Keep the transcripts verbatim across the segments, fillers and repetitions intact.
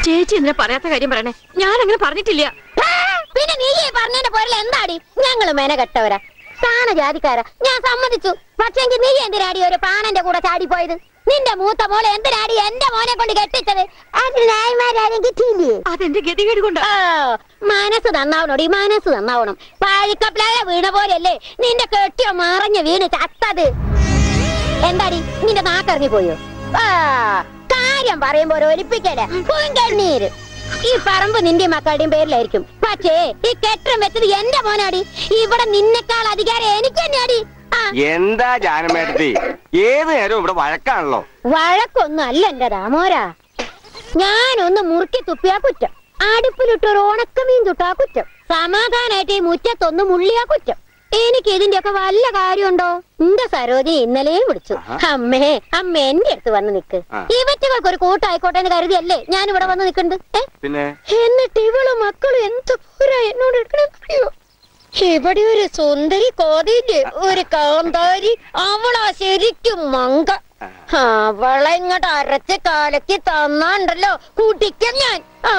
ചേച്ചി എന്തിനാ പറയാത്ത കാര്യം പറയണേ? ഞാൻ അങ്ങനെ പറഞ്ഞിട്ടില്ല. പിന്നെ നീ പറഞ്ഞതിന്റെ പോരല്ല എന്താടി? ഞങ്ങള് മേന കെട്ടവരാ, സ്ഥാന ജാതിക്കാരാ, ഞാൻ സമ്മതിച്ചു. പക്ഷെങ്കിൽ നീ എന്തിനാടി ഒരു പാണന്റെ കൂടെ ചാടിപ്പോയത്? നിന്റെ മൂത്ത മോളെ എന്തിനാടി എന്റെ മോനെ കൊണ്ട് കെട്ടിച്ചത്? നായന്മാരും കിട്ടിയില്ലേ? അതെന്റെ ഗതികേട് കൊണ്ട്. മനസ്സ് നന്നാവണോടി, മനസ്സ് നന്നാവണം. പാഴിക്കപ്പലായ വീണ പോലെയല്ലേ നിന്റെ കെട്ടിയോ മറഞ്ഞ് വീണ് ചത്തത്. എന്താടി നിന്റെ നാക്കറിഞ്ഞു പോയോ? ആ കാര്യം പറയുമ്പോ ഒരു ഒലിപ്പിക്കല കണ്ണീര്. ഈ പറമ്പ് നിന്റെ മക്കളുടെയും പേരിലായിരിക്കും, പക്ഷേ ഈ കെട്ടം വെച്ചത് എന്റെ മോനാടി. ഇവിടെ നിന്നെക്കാൾ അധികാരം എനിക്ക് തന്നെയാടി. എന്താ ജാനമേട്ടത്തി, ഏത് നേരവും ഇവിടെ വഴക്കാണല്ലോ. വഴക്കൊന്നും അല്ല എന്റെ രാമോരാ. ഞാനൊന്ന് മുറുക്കി തുപ്പിയാ കുറ്റം, അടുപ്പിലിട്ടൊരു ഉണക്കമീൻ തുട്ടാ കുറ്റം, സമാധാനായിട്ട് ഈ മുറ്റത്തൊന്ന് മുള്ളിയാ കുറ്റം. എനിക്ക് ഇതിന്റെ ഒക്കെ വല്ല കാര്യമുണ്ടോ? എന്റെ സരോജി ഇന്നലെയും വിളിച്ചു, അമ്മേ അമ്മ എന്റെ അടുത്ത് വന്ന് നിക്ക്, ഇവറ്റുകൾക്ക് ഒരു കൂട്ടായിക്കോട്ടെ എന്ന് കരുതിയല്ലേ ഞാൻ ഇവിടെ വന്ന് നിക്കണ്ട്. എന്നിട്ട് ഇവളും മക്കളും എന്ത് പോരാ എന്നോട് എടുക്കണോ? ഇവിടെ ഒരു സുന്ദരി കോതിയില്ലേ, ഒരു കാന്താരി, അവളാ ശരിക്കും മങ്ക. അവളെ ഇങ്ങോട്ട് അരച്ച് കാലക്ക് തന്നാണ്ടല്ലോ കുടിക്കാം ഞാൻ. ആ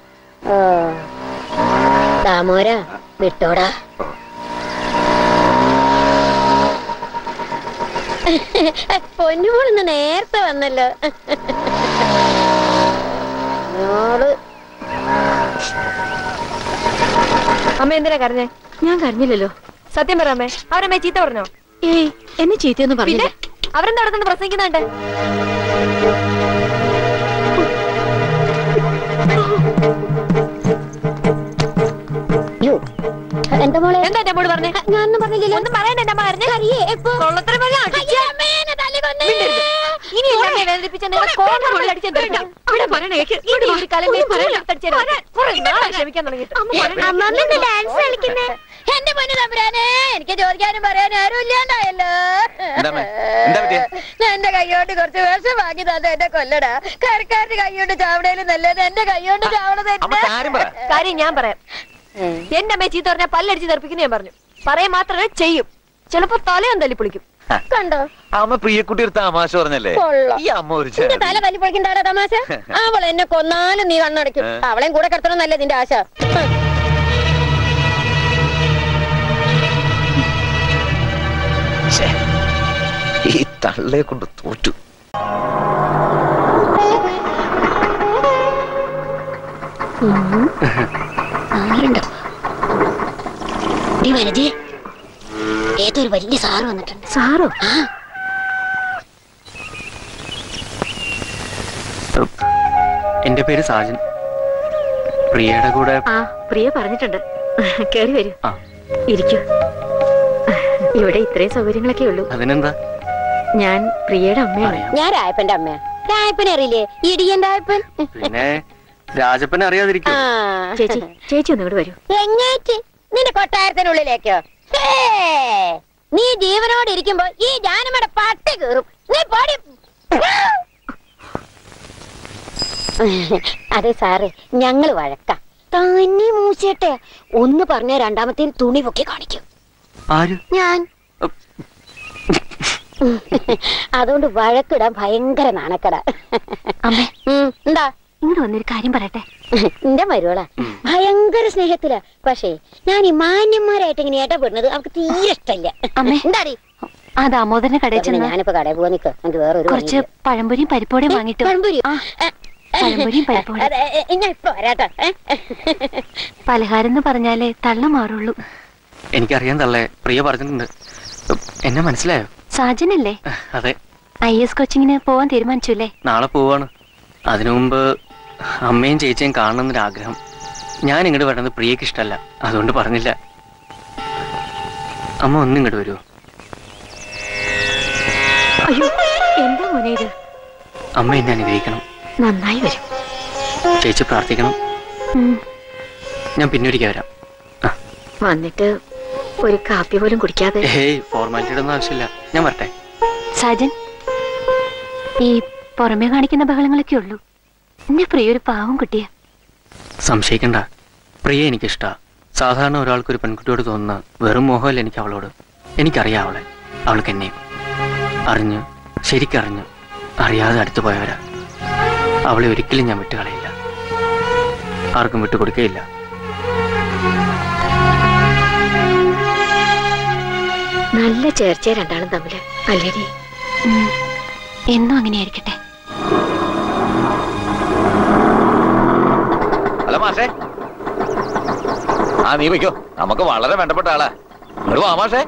ദാമോരാ വിട്ടോടാ. പൊന്നുമോളിന്ന് നേരത്തെ വന്നല്ലോ. അമ്മ എന്തിനാ കരഞ്ഞേ? ഞാൻ കരഞ്ഞില്ലല്ലോ. സത്യം പറ അമ്മേ, അവരമ്മേ ചീത്ത പറഞ്ഞോ? ഏയ് എന്നെ ചീത്തയൊന്നും പറഞ്ഞില്ല. അവരെന്താ അവിടെ നിന്ന് പ്രസംഗിക്കുന്നുണ്ട്? എന്താ മോളെ? എന്താ എന്റെ മോള് പറഞ്ഞേ? ഞാനൊന്നും പറഞ്ഞില്ലല്ലോ. ഒന്നും പറയണ്ട. എന്റെ അമ്മ കരഞ്ഞേ? ഇനി എന്റെ അമ്മയെ വേദനിപ്പിച്ച ക്ഷമിക്കാൻ തുടങ്ങിയിട്ട് എന്റെ പൊന്നു തമ്പുരാനെ, എനിക്ക് ചോദിക്കാനും പറയാനും ആരും ഇല്ലാണ്ടായല്ലോ. എന്റെ കൈയോണ്ട് കുറച്ച് വേഷം വാങ്ങി തന്നെ എന്നെ കൊല്ലടാ. കരക്കാരുടെ കൈയോണ്ട് ചാവണേലും നല്ലത് എന്റെ കൈയോണ്ട് ചാവണത്. കാര്യം ഞാൻ പറയാം. എന്റെ അമ്മയെ ചീത്ത പറഞ്ഞാൽ പല്ലടിച്ച് തെറിപ്പിക്കുന്നു ഞാൻ പറഞ്ഞു. പറയാൻ മാത്രമേ ചെയ്യും. ചിലപ്പോ തലയും തല്ലി പൊളിക്കും. കണ്ടോ അമ്മ പ്രിയക്കുട്ടി ഒരു തമാശ പറഞ്ഞല്ലേ? ഈ അമ്മ ഒരു തല തല്ലി പൊളിക്കണ്ടാടാ തമാശ. അവൾ എന്നെ കൊന്നാലും നീ കണ്ണടയ്ക്കും. അവളെയും കൂടെ കിടത്തണമെന്നല്ലേ നിന്റെ ആശ? ഈ തള്ളയെ കൊണ്ട് തോറ്റു. ഏതൊരു വലിയ സാറ് വന്നിട്ടുണ്ട്. സാറോ? എന്റെ പേര് സാജൻ. പ്രിയയുടെ കൂടെ. ആ പ്രിയ പറഞ്ഞിട്ടുണ്ട്. കേറി വരൂ, ഇരിക്കൂ. ഇവിടെ ഇത്രയും സൗകര്യങ്ങളൊക്കെ ഉള്ളൂ. അതിനെന്താ? ഞാൻ പ്രിയയുടെ അമ്മയാണ്. ഞാൻ രായപ്പന്റെ അമ്മയാ. രായപ്പനെ അറിയില്ലേ? ഇടിയൻ രായപ്പൻ. പിന്നെ രാജപ്പനെ അറിയാതിരിക്കും. ചേച്ചി ചേച്ചി ഒന്നും ഇങ്ങോട്ട് വരൂ. എങ്ങേറ്റ് നിന്റെ കൊട്ടാരത്തിനുള്ളിലേക്കോ? നീ ജീവനോട് ഇരിക്കുമ്പോ ഈ ജാനമ്മയുടെ പട്ടി കീറും. നീ പാടി. അതെ സാറേ, ഞങ്ങള് വഴക്ക. തന്നെ മൂച്ചേട്ടെ ഒന്ന് പറഞ്ഞ രണ്ടാമത്തെ തുണി പൊക്കി കാണിക്കും. ഞാൻ. അതുകൊണ്ട് വഴക്കിടാൻ ഭയങ്കര നാണക്കട. അമ്മേ എന്താ ഇങ്ങോട്ട് വന്നൊരു കാര്യം പറയട്ടെ. എന്റെ മരുവള ഭയങ്കര സ്നേഹത്തിലാ. പക്ഷേ ഞാൻ ഈ മാന്യന്മാരായിട്ട് ഇങ്ങനെ ഇടപെടുന്നത് അവർക്ക് തീരെ ഇഷ്ടമില്ല. എന്താടി? ആ ദാമോദരന്റെ കടയിൽ ചെന്ന് ഞാനിപ്പോ കടയിൽ പോവാ. നിക്ക്, എനിക്ക് വേറെ കുറച്ച് പഴംപൊരിയും പരിപ്പോടെയും വാങ്ങിട്ട്. പഴംപൊരി പഴംപൊരിയും പരിപ്പോടെ ഞാൻ ഇപ്പൊ വരാട്ടോ. പലഹാരം എന്ന് പറഞ്ഞാലേ തള്ള മാറുള്ളൂ. എനിക്കറിയാൻ തള്ളേ, പ്രിയ പറഞ്ഞിട്ടുണ്ട്. എന്നെ മനസ്സിലായോ? സാജനല്ലേ? അതെ. ഐ എസ് കോച്ചിങ്ങിന് പോവാൻ തീരുമാനിച്ചു അല്ലേ? നാളെ പോവാണ്. അതിനു മുമ്പ് അമ്മയും ചേച്ചിയും കാണണമെന്നൊരാഗ്രഹം. ഞാൻ ഇങ്ങോട്ട് വരുന്നത് പ്രിയക്ക് ഇഷ്ടമല്ല, അതുകൊണ്ട് പറഞ്ഞില്ല. അമ്മ ഒന്നും ഇങ്ങോട്ട് വരുമോ? അയ്യോ എന്താ മോനെ ഇത്? അമ്മ എന്നെ അനുഗ്രഹിക്കണം. നന്നായി വരും. ചേച്ചി പ്രാർത്ഥിക്കണം. ഞാൻ പിന്നൊരിക്കൽ വരാം. വന്നിട്ട് ഒരു കാപ്പി പോലും കുടിക്കാതെ. ഏയ് ഫോർമാലിറ്റിയുടെ ഒന്നും ആവശ്യമില്ല. ഞാൻ വരട്ടെ. സാജൻ, ഈ പുറമെ കാണിക്കുന്ന ബഹളങ്ങളൊക്കെ ഉള്ളൂ. എന്നെ പ്രിയ ഒരു പാവം കുട്ടിയാ. സംശയിക്കണ്ട, പ്രിയ എനിക്കിഷ്ടാ. സാധാരണ ഒരാൾക്കൊരു പെൺകുട്ടിയോട് തോന്നുന്ന വെറും മോഹമല്ല എനിക്ക് അവളോട്. എനിക്കറിയാം അവളെ, അവൾക്ക് എന്നെയും. അറിഞ്ഞ് ശരിക്കറിഞ്ഞ് അറിയാതെ അടുത്തു പോയവരാ. അവളെ ഒരിക്കലും ഞാൻ വിട്ടുകളയില്ല. ആർക്കും വിട്ടുകൊടുക്കുകയില്ല. നല്ല ചേർച്ച രണ്ടാളും തമ്മില് അല്ലേടി? എന്നും അങ്ങനെയായിരിക്കട്ടെ. അല്ല മാഷേ, ആ നീ വയ്ക്കോ, നമുക്ക് വളരെ വേണ്ടപ്പെട്ട ആളാ. ഇങ്ങോട്ട് വാ മാഷേ.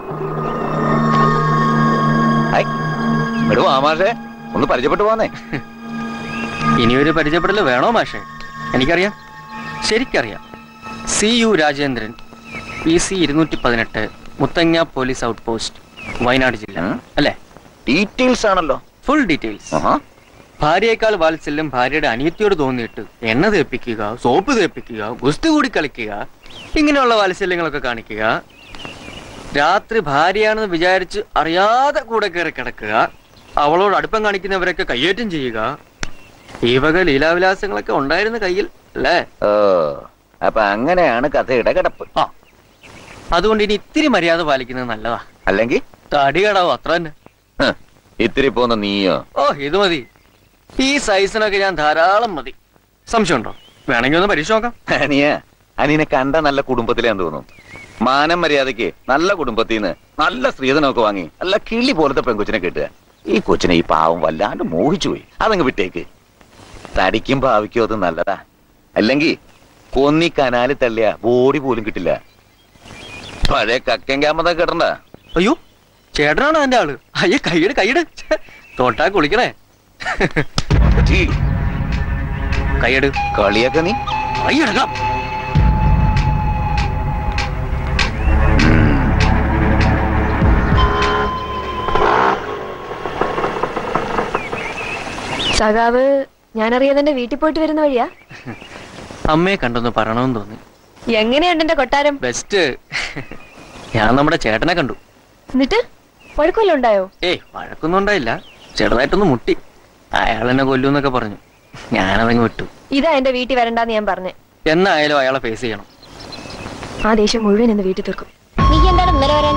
ഹായ്, ഇങ്ങോട്ട് വാ മാഷേ, ഒന്ന് പരിചയപ്പെട്ടു പോന്നേ. ഇനിയൊരു പരിചയപ്പെടല് വേണോ മാഷേ? എനിക്കറിയാം, ശരിക്കറിയാം. C U Rajendran, P C ഇരുന്നൂറ്റി പതിനെട്ട്, Muthanga police outpost, Wayanad ജില്ല. അല്ലേ? ഡീറ്റെയിൽസ് ആണല്ലോ, ഫുൾ ഡീറ്റെയിൽസ്. ഭാര്യയേക്കാൾ വാത്സല്യം ഭാര്യയുടെ അനിയത്തിയോട് തോന്നിയിട്ട് എണ്ണ തേപ്പിക്കുക, സോപ്പ് തേപ്പിക്കുക, ഗുസ്തി കൂടി കളിക്കുക, ഇങ്ങനെയുള്ള വാത്സല്യങ്ങളൊക്കെ കാണിക്കുക. രാത്രി ഭാര്യയാണെന്ന് വിചാരിച്ച് അറിയാതെ കൂടെ കയറി കിടക്കുക, അവളോട് അടുപ്പം കാണിക്കുന്നവരൊക്കെ കയ്യേറ്റം ചെയ്യുക. ഈ വക ലീലാവിലാസങ്ങളൊക്കെ ഉണ്ടായിരുന്ന കയ്യിൽ അല്ലേ? ഓ, അപ്പൊ അങ്ങനെയാണ് കഥയുടെ കിടപ്പ്. ആ, അതുകൊണ്ട് ഇനി ഇത്തിരി മര്യാദ പാലിക്കുന്നത് നല്ലതാ. അല്ലെങ്കിൽ തടി കടാവും, അത്ര തന്നെ. ഇത്തിരി പോന്ന നീയോ? ഓ, ഇത് മതി. ഈ സൈസിനൊക്കെ ഞാൻ ധാരാളം മതി. സംശയമുണ്ടോ? വേണമെങ്കിൽ ഒന്ന് പരീക്ഷ നോക്കാം. അനിയ അനിയനെ കണ്ട നല്ല കുടുംബത്തിലാന്ന് തോന്നും. മാനം മര്യാദക്ക് നല്ല കുടുംബത്തിൽ നിന്ന് നല്ല സ്ത്രീധനമൊക്കെ വാങ്ങി നല്ല കിളി പോലത്തെ പെൺകൊച്ചിനെ കിട്ടുക. ഈ കൊച്ചിനെ ഈ പാവം വല്ലാണ്ട് മോഹിച്ചു പോയി. അതങ്ങ് വിട്ടേക്ക്. തടിക്കും ഭാവിക്കും അത് നല്ലതാ. അല്ലെങ്കിൽ കൊന്നി കനാലിൽ തള്ളിയ ബോഡി പോലും കിട്ടില്ല. പഴയ കക്കൻ ക്യാമ്പതൊക്കെ കിട്ടണ്ട. അയ്യോ, ചേട്ടനാണ് എന്റെ ആള്. അയ്യ, കൈയ്യട് കൈയ്യട്, തോട്ടാ കുളിക്കണേ. കൈയ്യട്. കളിയൊക്കെ നീ കൈയ്യെടുക്കാം. സഖാവ്, ഞാനറിയാതെ വീട്ടിൽ പോയിട്ട് വരുന്ന വഴിയാ. അമ്മയെ കണ്ടൊന്ന് പറയണമെന്ന് തോന്നി. എങ്ങനെയുണ്ട് എന്റെ കൊട്ടാരം? ബെസ്റ്റ്. ഞാൻ നമ്മുടെ ചേട്ടനെ കണ്ടു. എന്നിട്ട് വഴക്കുമല്ലോ ഉണ്ടായോ? ഏയ്, വഴക്കൊന്നും ഉണ്ടായില്ല. ചെറുതായിട്ടൊന്ന് മുട്ടി. അയാൾ എന്നെ കൊല്ലൂന്നൊക്കെ പറഞ്ഞു. ഞാനതങ്ങ് വിട്ടു. ഇതാ എന്റെ വീട്ടിൽ വരണ്ടെന്ന് ഞാൻ പറഞ്ഞേ. എന്നായാലും അയാളെ ഫേസ് ചെയ്യണം. ആ ദേഷ്യം മുഴുവൻ എന്ന് വീട്ടിൽ തീർക്കും. നീ എന്താണ് ഇന്നലെ വരാൻ?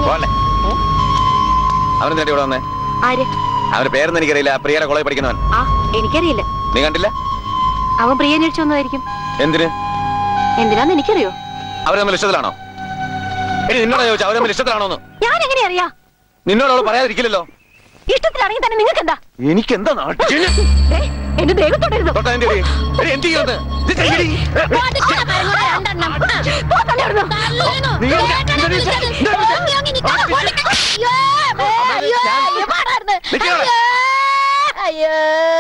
അവന് ഇവിടെ വന്നേ. ആര്? അവന്റെ പേരൊന്നും എനിക്കറിയില്ല. പ്രിയയുടെ കോളേജ് പഠിക്കുന്നവൻ. ആ, എനിക്കറിയില്ല. നീ കണ്ടില്ല? അവൻ പ്രിയ അന്വേഷിച്ചു വന്നതായിരിക്കും. എന്തിന്? എന്തിനാന്ന് എനിക്കറിയോ? അവർ തമ്മിൽ ഇഷ്ടത്തിലാണോ? എടി, നിന്നോടാ ചോദിച്ചാ അവർ തമ്മിൽ ഇഷ്ടത്തിലാണോന്ന്? ഞാൻ എങ്ങനെ അറിയാ? നിന്നോട് അവൾ പറയാതിരിക്കില്ലല്ലോ. ഇഷ്ടത്തിലാണെങ്കിൽ തന്നെ നിങ്ങൾക്ക് എന്താ? എനിക്ക് എന്താ നാട്ടിൽ എന്റെ ദേഹം തൊടരുത്. അയ്യോ